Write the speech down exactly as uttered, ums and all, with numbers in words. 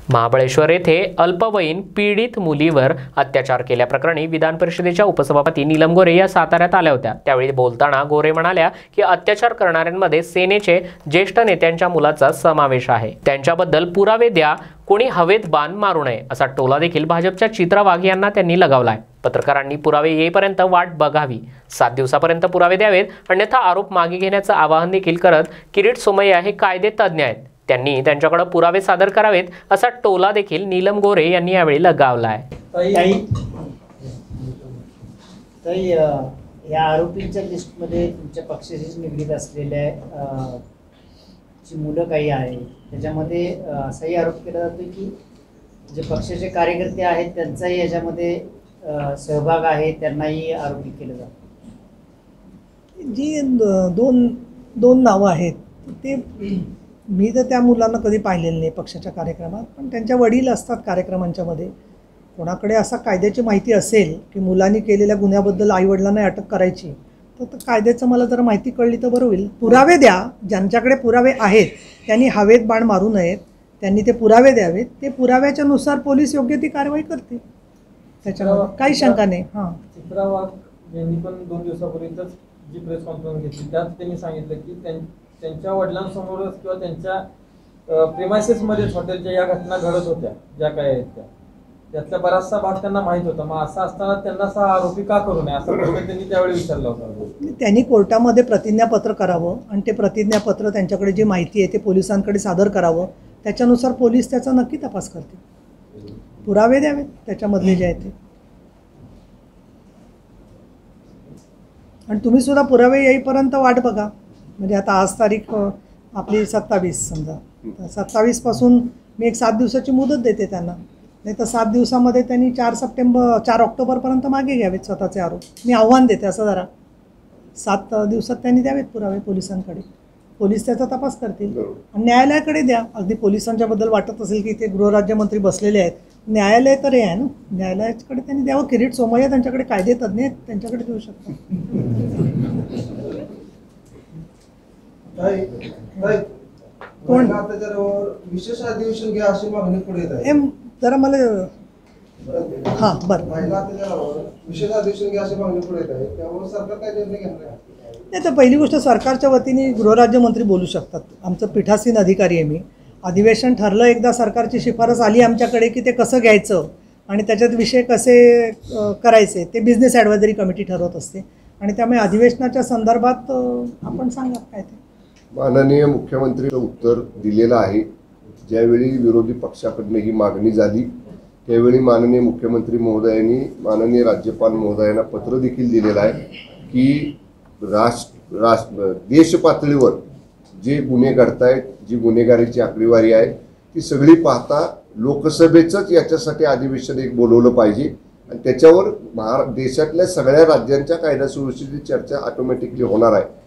महाबळेश्वर येथे अल्पवयीन पीडित मुलीवर अत्याचार केल्याप्रकरणी विधान परिषदेच्या उपसभापती नीलम गोरे या साताऱ्यात आल्या होत्या। त्यावेळी बोलताना गोरे म्हणाल्या की अत्याचार करणाऱ्यांमध्ये सेनेचे ज्येष्ठ नेत्यांच्या मुलाचा समावेश आहे, त्यांच्याबद्दल पुरावे द्या, कोणी हवेत बाण मारू नये असा टोला देखील भाजपच्या चित्रा वाघ यांना त्यांनी लगावलाय। पत्रकारांनी पुरावे येईपर्यंत वाट बघावी, सात दिवसापर्यंत पुरावे द्यावेत, अन्यथा आरोप मागे घेण्याचं आवाहन देखील करत किरीट सोमय्या हे कायदे तज्ज्ञ आहेत, त्यांनी त्यांच्याकडे पुरावे सादर करावेत असा टोला देखील नीलम गोरे यांनी यावेळी लगावलाय। ताई, या आरोपींच्या लिस्टमध्ये तुमच्या पक्षाशी निगडीत असलेल्या जी मुलं काही आहे त्याच्यामध्ये असाही आरोप केला जातो की जे पक्षाचे कार्यकर्ते आहेत त्यांचाही याच्यामध्ये सहभाग आहे, त्यांनाही आरोपी केलं जातं। जी दोन दोन नावं आहेत ते मी तर त्या मुलांना कधी पाहिलेलं नाही पक्षाच्या कार्यक्रमात, पण त्यांच्या वडील असतात कार्यक्रमांच्या मध्ये। कोणाकडे असा कायद्याची माहिती असेल की मुलांनी केलेल्या गुन्ह्याबद्दल आईवडिलांना अटक करायची तर कायद्याचं मला जर माहिती कळली तर बरं होईल। पुरावे द्या, ज्यांच्याकडे पुरावे आहेत त्यांनी हवेत बाण मारू नयेत, त्यांनी ते पुरावे द्यावेत, ते पुराव्याच्या नुसार पोलीस योग्य ती कारवाई करतील, त्याच्यामध्ये काही शंका नाही। हां, चित्रा वाघ यांनी पण दोन दिवसापूर्वीच जी प्रेस कॉन्फरन्स घेतली त्यात त्यांनी सांगितलं की त्यांच्या वडिलांसमोरच किंवा त्यांच्या प्रेमायसेसमध्येच हॉटेलच्या या घटना घडत होत्या ज्या काय आहेत त्या, त्यातला बराचसा भाग त्यांना माहीत होता। मग असं असताना त्यांना असा आरोपी का करू नये असं प्रश्न त्यांनी त्यावेळी विचारला होता। त्यांनी कोर्टामध्ये प्रतिज्ञापत्र करावं आणि ते प्रतिज्ञापत्र त्यांच्याकडे जी माहिती आहे ते पोलिसांकडे सादर करावं, त्याच्यानुसार पोलीस त्याचा नक्की तपास करतील, पुरावे द्यावेत त्याच्यामधले जे आहे ते। आणि तुम्ही सुद्धा पुरावे येईपर्यंत वाट बघा, म्हणजे आता आज तारीख आपली सत्तावीस, समजा सत्तावीस पासून मी एक सात दिवसाची मुदत देते त्यांना, नाही तर सात दिवसामध्ये त्यांनी चार सप्टेंबर चार ऑक्टोबरपर्यंत मागे घ्यावेत स्वतःचे आरोप। मी आव्हान देते असं जरा सात दिवसात त्यांनी द्यावेत पुरावे पोलिसांकडे, पोलीस त्याचा तपास करतील आणि न्यायालयाकडे द्या। अगदी पोलिसांच्याबद्दल वाटत असेल की ते गृहराज्यमंत्री बसलेले आहेत, न्यायालय तर हे आहे ना, न्यायालयाकडे त्यांनी द्यावं। किरीट सोमय्या त्यांच्याकडे कायदे तज्ज्ञ आहेत, त्यांच्याकडे देऊ शकतात। कोण विशेष अधिवेशन घ्या अशी मागणी पुढे येत आहे, जरा मला हां बरं विशेष अधिवेशन घ्या अशी मागणी पुढे येत आहे, त्यामुळे सरकार काय निर्णय घेणार आहे? नाही, तर पहिली गोष्ट सरकारच्या वतीने गृहराज्यमंत्री बोलू शकतात, आमचं पीठासीन अधिकारी आहे मी। अधिवेशन ठरलं, एकदा सरकारची शिफारस आली आमच्याकडे की ते कसं घ्यायचं आणि त्याच्यात विषय कसे करायचे ते बिझनेस ॲडवायझरी कमिटी ठरवत असते, आणि त्यामुळे अधिवेशनाच्या संदर्भात आपण सांगा काय ते। माननीय मुख्यमंत्रीचं उत्तर दिलेलं आहे। ज्यावेळी विरोधी पक्षाकडून ही मागणी झाली त्यावेळी माननीय मुख्यमंत्री महोदयांनी माननीय राज्यपाल महोदयांना पत्र देखील दिलेलं आहे की राष्ट्र राष्ट्र देश पातळीवर जे गुन्हे घडतायत, जी गुन्हेगारीची आकडेवारी आहे ती सगळी पाहता लोकसभेचंच याच्यासाठी अधिवेशन एक बोलवलं पाहिजे आणि त्याच्यावर महारा देशातल्या सगळ्या राज्यांच्या कायदा सुव्यवस्थेची चर्चा ऑटोमॅटिकली होणार आहे।